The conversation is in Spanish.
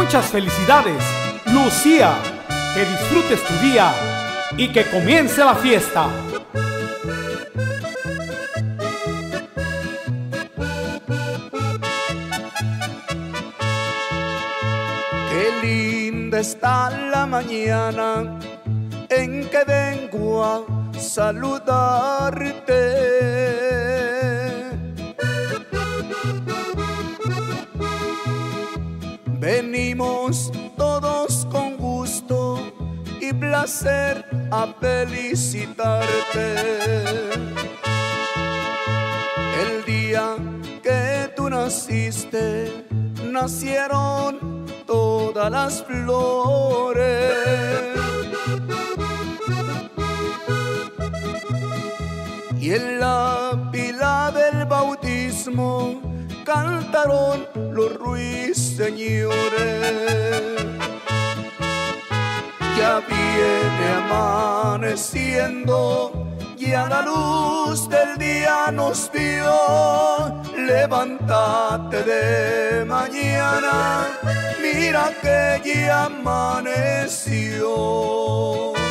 Muchas felicidades, Lucía. Que disfrutes tu día y que comience la fiesta. Qué linda está la mañana en que vengo a saludarte. Venimos todos con gusto y placer a felicitarte. El día que tú naciste, nacieron todas las flores. Y en la pila del bautismo cantaron los ruiseñores. Ya viene amaneciendo, ya la luz del día nos vio. Levántate de mañana, mira que ya amaneció.